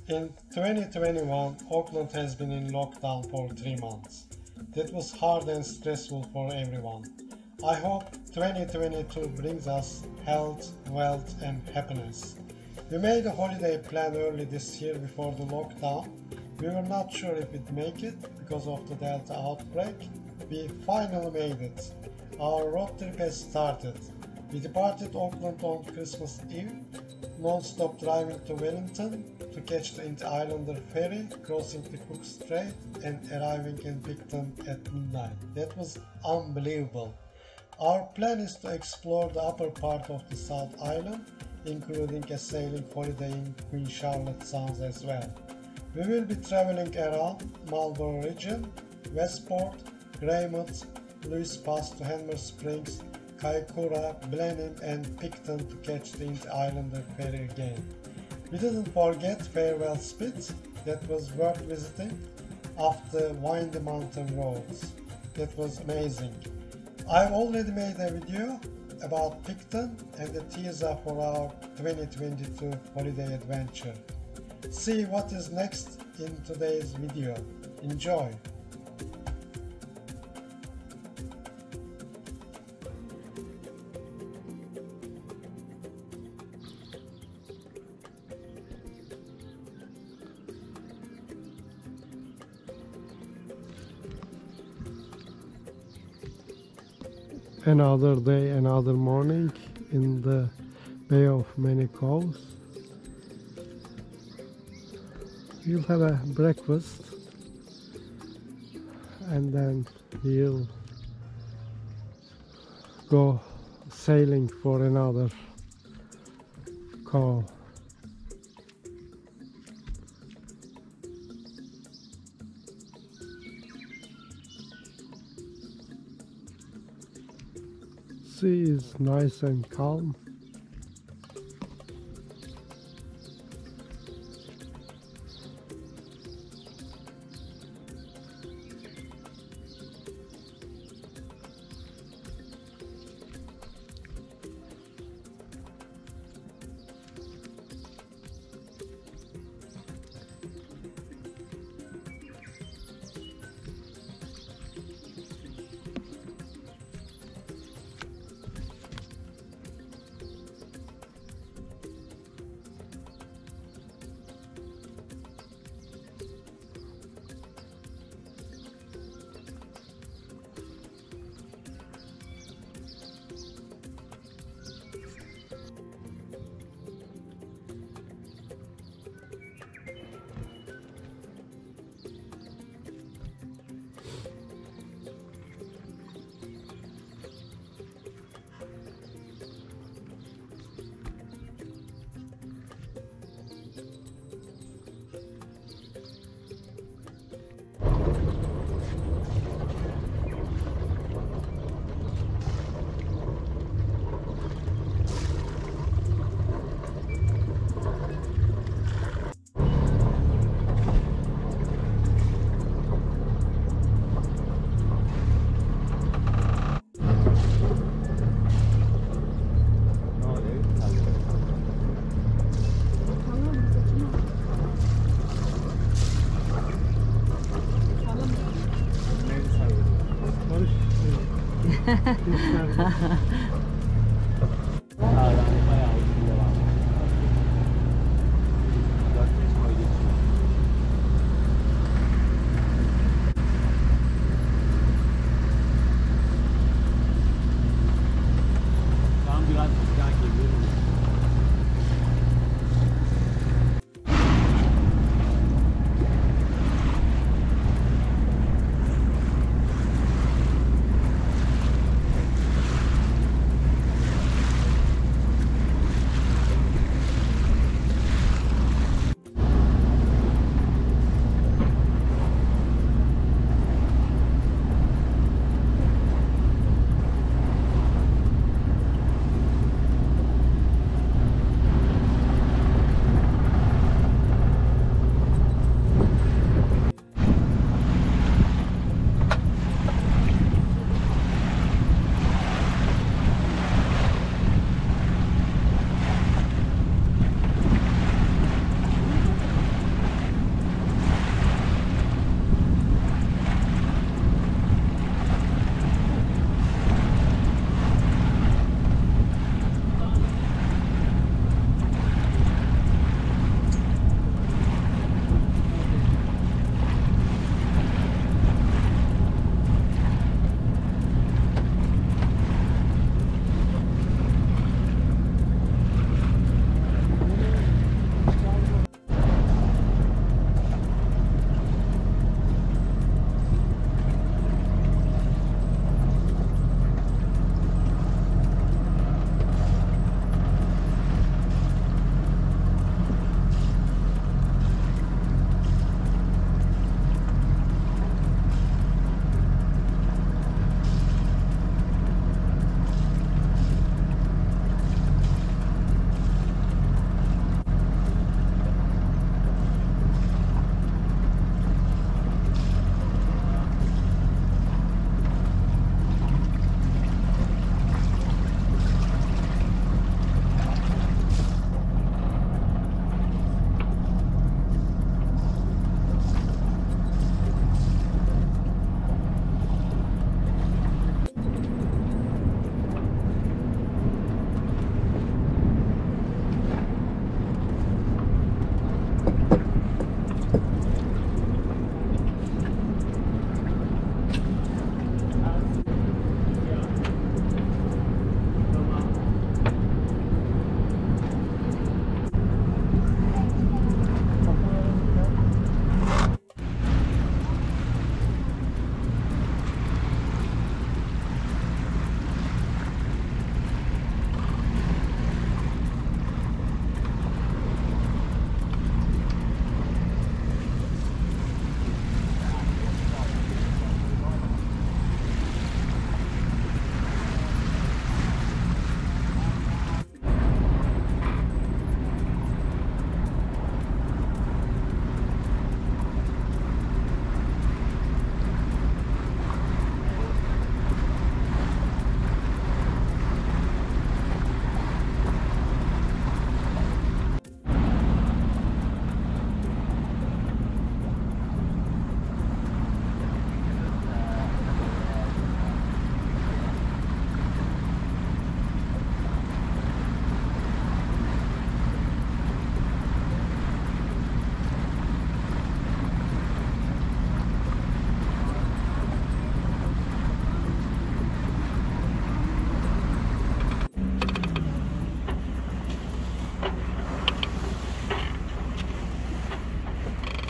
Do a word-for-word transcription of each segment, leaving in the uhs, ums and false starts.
In twenty twenty-one, Auckland has been in lockdown for three months. That was hard and stressful for everyone. I hope twenty twenty-two brings us health, wealth and happiness. We made a holiday plan early this year before the lockdown. We were not sure if we'd make it because of the Delta outbreak. We finally made it. Our road trip has started. We departed Auckland on Christmas Eve, non-stop driving to Wellington to catch the inter-islander ferry, crossing the Cook Strait and arriving in Picton at midnight. That was unbelievable. Our plan is to explore the upper part of the South Island, including a sailing holiday in Queen Charlotte Sounds as well. We will be traveling around Marlborough region, Westport, Greymouth, Lewis Pass to Hanmer Springs, Kaikoura, Blenheim and Picton to catch the inter-islander ferry again. We didn't forget Farewell Spit, that was worth visiting, after windy mountain roads. That was amazing. I've already made a video about Picton and a teaser for our twenty twenty-two holiday adventure. See what is next in today's video. Enjoy! Another day, another morning in the Bay of Many Coves. We'll have a breakfast and then we'll go sailing for another cove. Sea is nice and calm.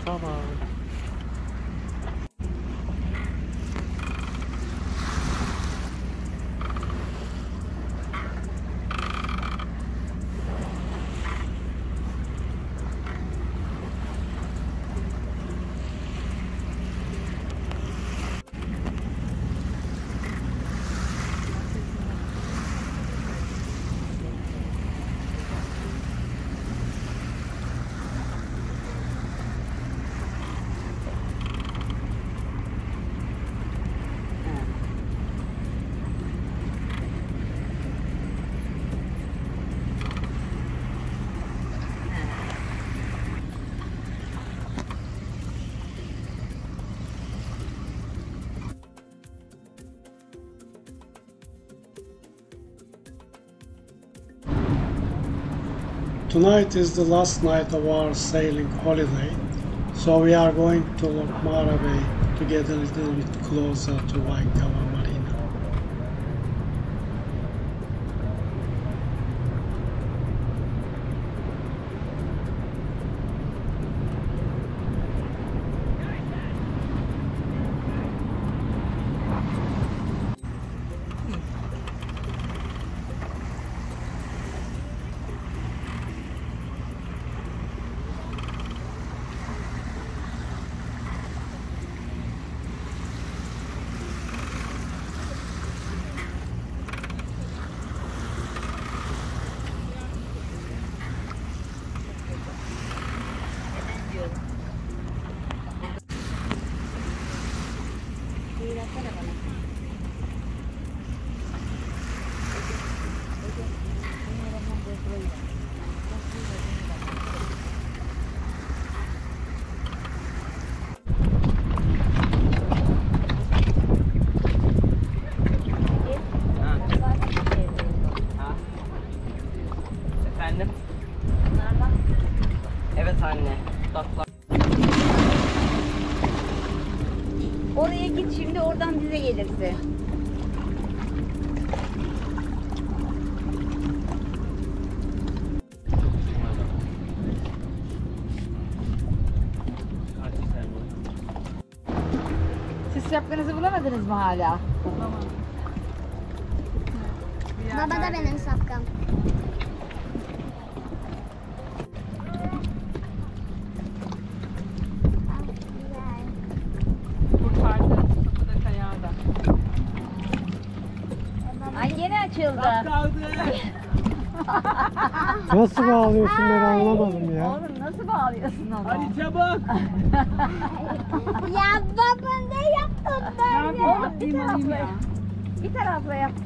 Tamam. Tonight is the last night of our sailing holiday, so we are going to Lochmara Bay to get a little bit closer to Waikawa Marina. Evet anne. Tatlı. Oraya git şimdi, oradan bize gelirsin. Siz şapkanızı bulamadınız mı hala? Baba da benim şapkam. Ay yeni açıldı. Nasıl bağlıyorsun, ben anlamadım ya. Oğlum nasıl bağlıyorsun onu? Hadi çabuk. Ya baba ne yaptın böyle? Oğlum bir tarafla yap. Bir tarafla yap.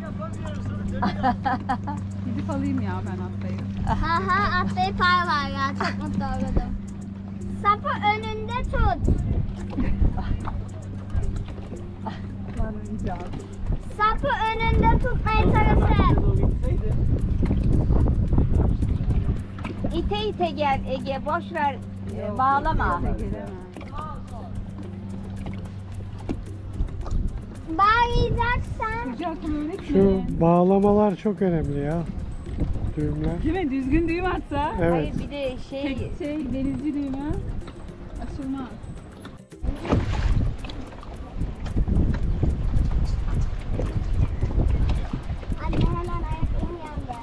Gidip alayım ya ben atlayayım. Ha ha atlayıp ağlar ya, çok mutlu oldum. Sapı önünde tut. Sapı önünde tutmaya çalışın. İte ite gel Ege, boş ver, e, bağlama. Bağlayacaksan. Sıcakım öyle ki. Şu bağlamalar çok önemli ya. Düğümler. Değil mi? Düzgün düğüm atsa. Evet. Hayır bir de şey, Tek şey denizci düğümü açılmaz. Anne hemen ayaklarım yandı.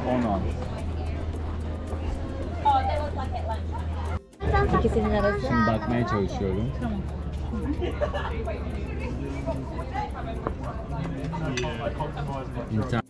on ounce. İkisinin arası. Şimdi bakmaya çalışıyorum. İnter-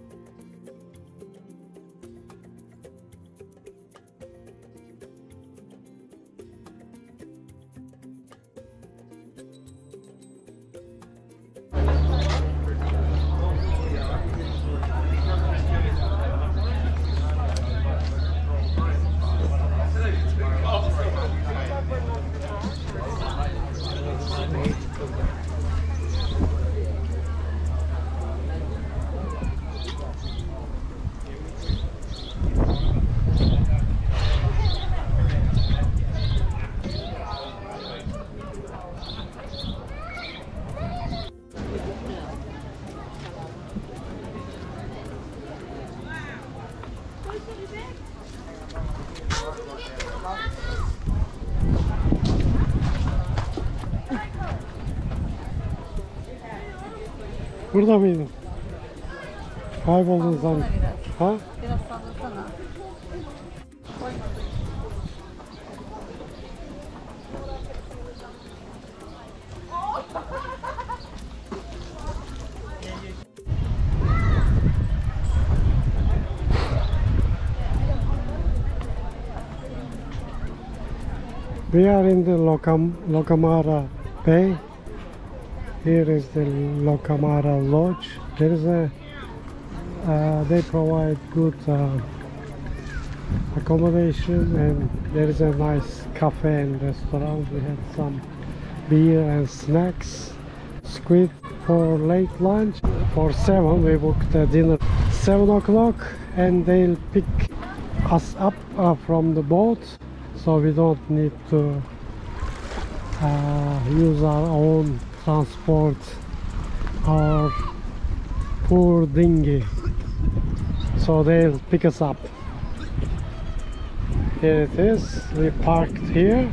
Burada mıydın? Kayboldun sanki. Ha? Biraz sallasana. We are in the Locham Lochmara Bay. Here is the Lochmara Lodge. There is a uh, they provide good uh, accommodation, and there is a nice cafe and restaurant. We had some beer and snacks. Squid for late lunch. For seven we booked a dinner. Seven o'clock, and they'll pick us up uh, from the boat, so we don't need to uh, use our own transport, our poor dinghy. So they'll pick us up. Here it is. We parked here.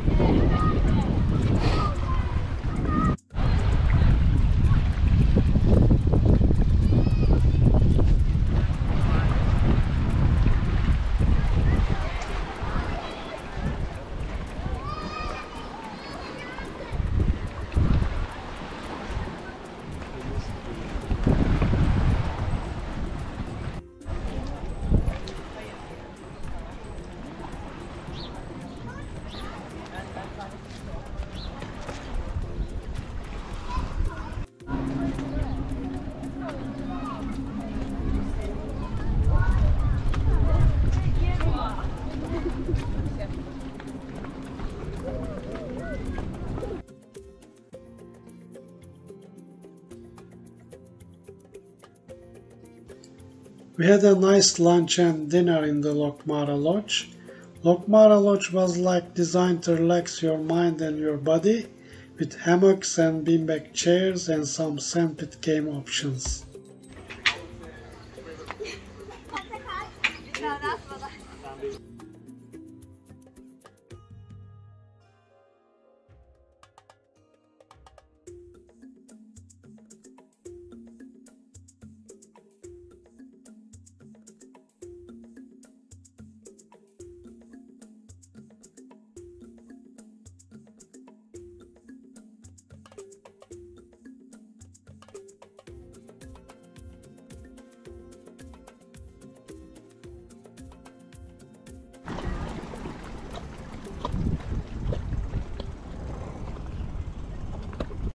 We had a nice lunch and dinner in the Lochmara Lodge. Lochmara Lodge was like designed to relax your mind and your body, with hammocks and beanbag chairs and some sandpit game options.